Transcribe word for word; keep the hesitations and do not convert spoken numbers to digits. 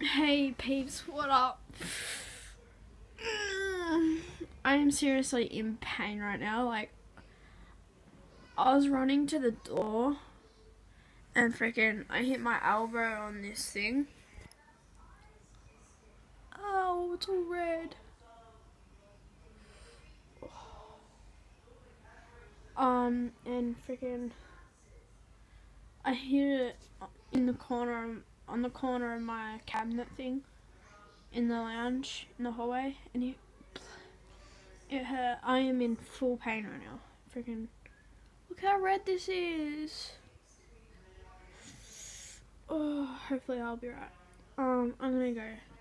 Hey peeps, what up? I am seriously in pain right now. Like, I was running to the door and freaking I hit my elbow on this thing. Oh, it's all red. Um, and freaking I hit it in the corner, on the corner of my cabinet thing in the lounge, in the hallway, and it, it hurt. I am in full pain right now. Freaking, look how red this is. Oh, hopefully I'll be right. Um, I'm gonna go